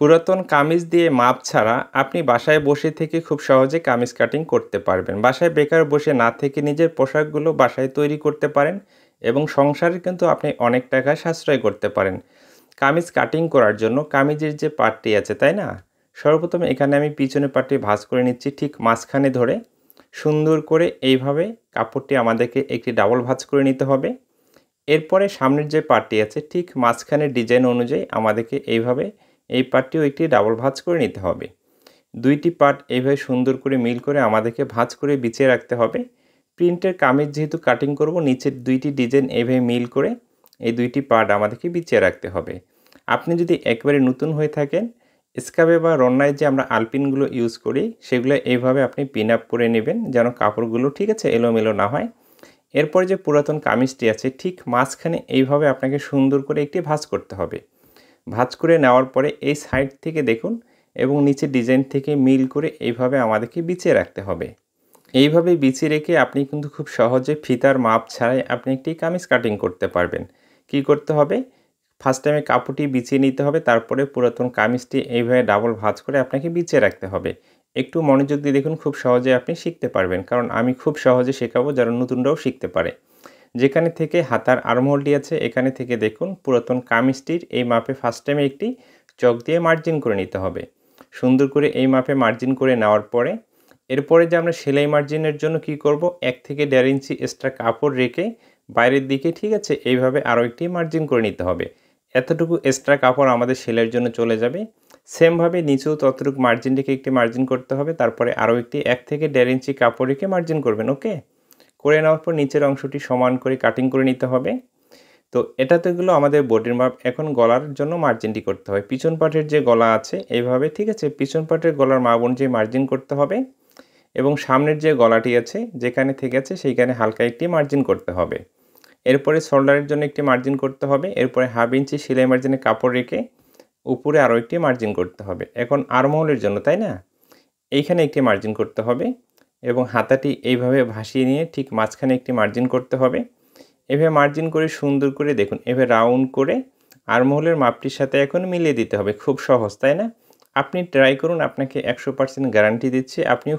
পুরাতন কামিজ দিয়ে মাপ ছাড়া আপনি বাসায় বসে থেকে খুব সহজে কামিজ কাটিং করতে পারবেন। বাসায় বেকার বসে না থেকে নিজের পোশাকগুলো বাসায় তৈরি করতে পারেন এবং সংসারে কিন্তু আপনি অনেক টাকা সাশ্রয় করতে পারেন। কামিজ কাটিং করার জন্য কামিজের যে পার্টটি আছে, তাই না? সর্বপ্রথম এখানে আমি পিছনের পার্টটি ভাঁজ করে নিচ্ছি ঠিক মাঝখানে ধরে। সুন্দর করে এইভাবে কাপড়টি আমাদেরকে একটি ডাবল ভাঁজ করে নিতে হবে। এরপরে সামনের যে পার্টটি আছে ঠিক মাঝখানের ডিজাইন অনুযায়ী আমাদেরকে এইভাবে এই পার্টটিও একটি ডাবল ভাঁজ করে নিতে হবে। দুইটি পার্ট এইভাবে সুন্দর করে মিল করে আমাদেরকে ভাঁজ করে বিছিয়ে রাখতে হবে। প্রিন্টের কামিজ যেহেতু কাটিং করব, নিচের দুইটি ডিজাইন এইভাবে মিল করে এই দুইটি পার্ট আমাদেরকে বিছিয়ে রাখতে হবে। আপনি যদি একবারে নতুন হয়ে থাকেন, স্কার্ফে বা রন্নায় যে আমরা আলপিনগুলো ইউজ করি সেগুলো এইভাবে আপনি পিন আপ করে নেবেন যেন কাপড়গুলো ঠিক আছে এলোমেলো না হয়। এরপরে যে পুরাতন কামিজটি আছে ঠিক মাঝখানে এইভাবে আপনাকে সুন্দর করে একটি ভাঁজ করতে হবে। ভাঁজ করে নেওয়ার পরে এই সাইড থেকে দেখুন এবং নিচের ডিজাইন থেকে মিল করে এইভাবে আমাদেরকে বিছিয়ে রাখতে হবে। এইভাবে বিছিয়ে রেখে আপনি কিন্তু খুব সহজে ফিতার মাপ ছাড়াই আপনি একটি কামিজ কাটিং করতে পারবেন। কি করতে হবে? ফার্স্ট টাইমে কাপড়টি বিছিয়ে নিতে হবে, তারপরে পুরাতন কামিজটি এইভাবে ডাবল ভাঁজ করে আপনাকে বিছিয়ে রাখতে হবে। একটু মনোযোগ দিয়ে দেখুন, খুব সহজে আপনি শিখতে পারবেন, কারণ আমি খুব সহজে শেখাবো যারা নতুনরাও শিখতে পারে। যেখানে থেকে হাতার আর্মহোলটি আছে এখানে থেকে দেখুন পুরাতন কামিজটির এই মাপে ফার্স্ট টাইমে একটি চক দিয়ে মার্জিন করে নিতে হবে। সুন্দর করে এই মাপে মার্জিন করে নেওয়ার পরে এরপরে যে আমরা সেলাই মার্জিনের জন্য কি করব, 1 থেকে 1.5 ইঞ্চি এক্সট্রা কাপড় রেখে বাইরের দিকে ঠিক আছে এইভাবে আরও একটি মার্জিন করে নিতে হবে। এতটুকু এক্সট্রা কাপড় আমাদের সেলাইয়ের জন্য চলে যাবে। সেমভাবে নিচেও ততটুকু মার্জিন রেখে একটি মার্জিন করতে হবে, তারপরে আরও একটি 1 থেকে 1.5 ইঞ্চি কাপড় রেখে মার্জিন করবেন। ওকে, করে নেওয়ার পর নিচের অংশটি সমান করে কাটিং করে নিতে হবে। তো এটা তো গেলো আমাদের বডির মাপ। এখন গলার জন্য মার্জিনটি করতে হয়। পিছন পাটের যে গলা আছে এইভাবে ঠিক আছে পিছন পাটের গলার মাপ অনুযায়ী মার্জিন করতে হবে এবং সামনের যে গলাটি আছে যেখানে থেকে আছে সেইখানে হালকা একটি মার্জিন করতে হবে। এরপরে শোল্ডারের জন্য একটি মার্জিন করতে হবে। এরপরে 1/2 ইঞ্চি সেলাই মার্জিনে কাপড় রেখে উপরে আরও একটি মার্জিন করতে হবে। এখন আর্মহোলের জন্য, তাই না? এইখানে একটি মার্জিন করতে হবে এবং হাতাটি এইভাবে ভাসিয়ে নিয়ে ঠিক মাঝখানে একটি মার্জিন করতে হবে। এভাবে মার্জিন করে সুন্দর করে দেখুন এভাবে রাউন্ড করে আর্মহোলের মাপটির সাথে এখন মিলিয়ে দিতে হবে। খুব সহজ, তাই না? আপনি ট্রাই করুন, আপনাকে 100% গ্যারান্টি দিচ্ছি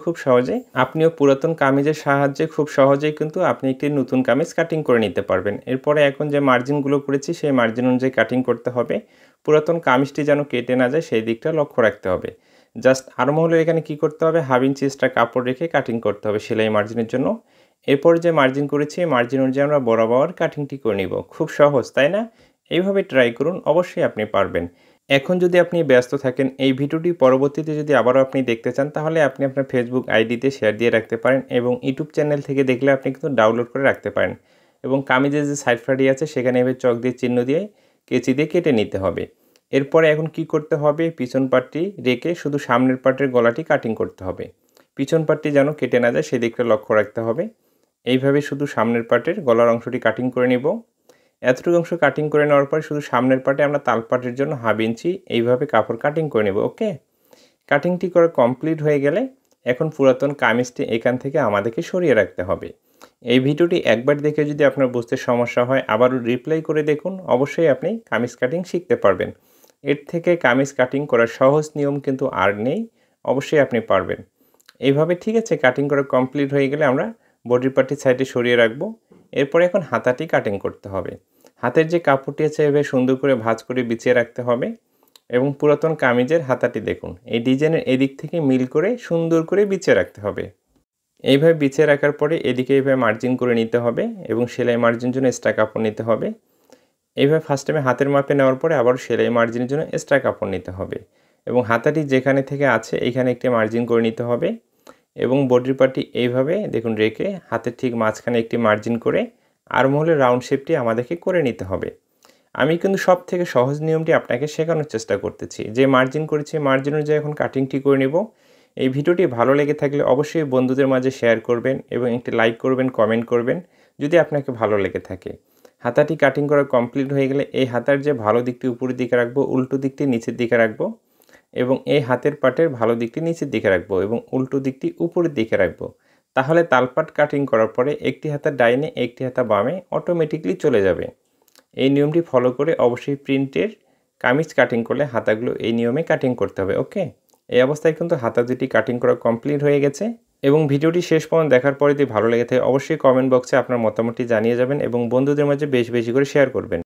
আপনিও পুরাতন কামিজের সাহায্যে খুব সহজেই কিন্তু আপনি একটি নতুন কামিজ কাটিং করে নিতে পারবেন। এরপরে এখন যে মার্জিনগুলো করেছি সেই মার্জিন অনুযায়ী কাটিং করতে হবে। পুরাতন কামিজটি যেন কেটে না যায় সেই দিকটা লক্ষ্য রাখতে হবে। জাস্ট আর্মহোলের এখানে কি করতে হবে, 1/2 ইঞ্চি এক্সট্রা কাপড় রেখে কাটিং করতে হবে সেলাই মার্জিনের জন্য। এরপর যে মার্জিন করেছি মার্জিন অনুযায়ী আমরা বরাবর কাটিংটি করে নিব। খুব সহজ, তাই না? এইভাবে ট্রাই করুন, অবশ্যই আপনি পারবেন। এখন যদি আপনি ব্যস্ত থাকেন, এই ভিডিওটি পরবর্তীতে যদি আবারও আপনি দেখতে চান তাহলে আপনি আপনার ফেসবুক আইডিতে শেয়ার দিয়ে রাখতে পারেন এবং ইউটিউব চ্যানেল থেকে দেখলে আপনি কিন্তু ডাউনলোড করে রাখতে পারেন। এবং কামিজের যে সাইড ফাড়ি আছে সেখানে এভাবে চক দিয়ে চিহ্ন দিয়ে কেচি দিয়ে কেটে নিতে হবে। এরপরে এখন কি করতে হবে, পিছন পার্টটি রেখে শুধু সামনের পার্টের গলাটি কাটিং করতে হবে। পিছন পার্টটি যেন কেটে না যায় সেদিকটা লক্ষ্য রাখতে হবে। এইভাবে শুধু সামনের পার্টের গলার অংশটি কাটিং করে নিব। এতটুকু অংশ কাটিং করে নেওয়ার পর শুধু সামনের পার্টে আমরা তালপাটের জন্য 1/2 ইঞ্চি এইভাবে কাপড় কাটিং করে নেব। ওকে, কাটিংটি করে কমপ্লিট হয়ে গেলে এখন পুরাতন কামিজটি এখান থেকে আমাদেরকে সরিয়ে রাখতে হবে। এই ভিডিওটি একবার দেখে যদি আপনার বুঝতে সমস্যা হয় আবারও রিপ্লাই করে দেখুন, অবশ্যই আপনি কামিজ কাটিং শিখতে পারবেন। এর থেকে কামিজ কাটিং করার সহজ নিয়ম কিন্তু আর নেই, অবশ্যই আপনি পারবেন। এইভাবে ঠিক আছে কাটিং করা কমপ্লিট হয়ে গেলে আমরা বডির পার্টটি সাইডে সরিয়ে রাখবো। এরপরে এখন হাতাটি কাটিং করতে হবে। হাতের যে কাপড়টি আছে এভাবে সুন্দর করে ভাঁজ করে বিছিয়ে রাখতে হবে এবং পুরাতন কামিজের হাতাটি দেখুন এই ডিজাইনের এদিক থেকে মিল করে সুন্দর করে বিছিয়ে রাখতে হবে। এইভাবে বিছিয়ে রাখার পরে এদিকে এইভাবে মার্জিন করে নিতে হবে এবং সেলাই মার্জিনের জন্য এক্সট্রা কাপড় নিতে হবে। এইভাবে ফার্স্ট টাইমে হাতের মাপে নেওয়ার পরে আবার সেলাই মার্জিনের জন্য এক্সট্রা কাপড় নিতে হবে এবং হাতাটি যেখানে থেকে আছে এইখানে একটি মার্জিন করে নিতে হবে এবং বডির পার্টটি এইভাবে দেখুন রেখে হাতের ঠিক মাঝখানে একটি মার্জিন করে আর্মহোলের রাউন্ড শেপটি আমাদেরকে করে নিতে হবে। আমি কিন্তু সব থেকে সহজ নিয়মটি আপনাকে শেখানোর চেষ্টা করতেছি। যে মার্জিন করেছি মার্জিন অনুযায়ী এখন কাটিংটি করে নেব। এই ভিডিওটি ভালো লেগে থাকলে অবশ্যই বন্ধুদের মাঝে শেয়ার করবেন এবং একটি লাইক করবেন, কমেন্ট করবেন যদি আপনাকে ভালো লেগে থাকে। হাতাটি কাটিং করা কমপ্লিট হয়ে গেলে এই হাতার যে ভালো দিকটি উপরের দিকে রাখবো, উল্টো দিকটি নিচের দিকে রাখবো এবং এই হাতের পাটের ভালো দিকটি নিচের দিকে রাখবো এবং উল্টো দিকটি উপরের দিকে রাখবো। তাহলে তালপাট কাটিং করার পরে একটি হাতা ডাইনে একটি হাতা বামে অটোমেটিকলি চলে যাবে। এই নিয়মটি ফলো করে অবশ্যই প্রিন্টের কামিজ কাটিং করলে হাতাগুলো এই নিয়মে কাটিং করতে হবে। ওকে, এই অবস্থায় কিন্তু হাতা দুটি কাটিং করা কমপ্লিট হয়ে গেছে। এবং ভিডিওটি শেষ পর্যন্ত দেখার পরে যদি ভালো লেগে থাকে অবশ্যই কমেন্ট বক্সে আপনার মতামতটি জানিয়ে যাবেন এবং বন্ধুদের মাঝে বেশি বেশি করে শেয়ার করবেন।